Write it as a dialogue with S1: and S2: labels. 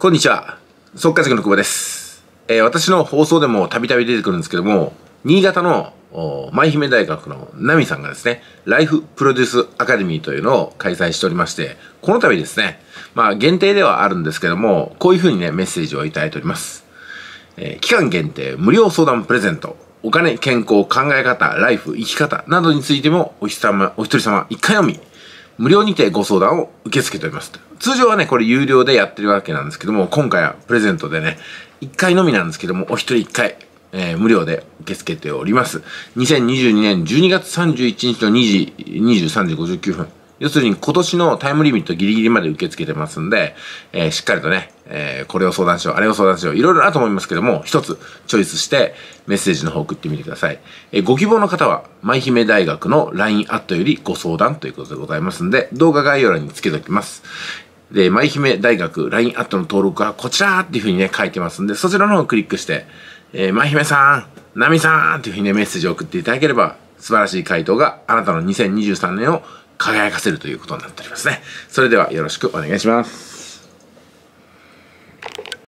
S1: こんにちは。速稼塾の久保です。私の放送でもたびたび出てくるんですけども、新潟の舞姫大学のナミさんがですね、ライフプロデュースアカデミーというのを開催しておりまして、この度ですね、限定ではあるんですけども、こういうふうにね、メッセージをいただいております。期間限定無料相談プレゼント。お金、健康、考え方、ライフ、生き方などについてもお一人様1回のみ、無料にてご相談を受け付けております。通常はね、これ有料でやってるわけなんですけども、今回はプレゼントでね、1回のみなんですけども、お一人1回、無料で受け付けております。2022年12月31日の23時59分。要するに今年のタイムリミットギリギリまで受け付けてますんで、しっかりとね、これを相談しよう、あれを相談しよう、いろいろあると思いますけども、一つチョイスしてメッセージの方送ってみてください。ご希望の方は、舞姫大学の LINE アットよりご相談ということでございますんで、動画概要欄につけておきます。で、舞姫大学 LINE アットの登録はこちらっていうふうにね、書いてますんで、そちらの方をクリックして、舞姫さん、ナミさんっていうふうにね、メッセージを送っていただければ、素晴らしい回答があなたの2023年を輝かせるということになっておりますね。それではよろしくお願いします。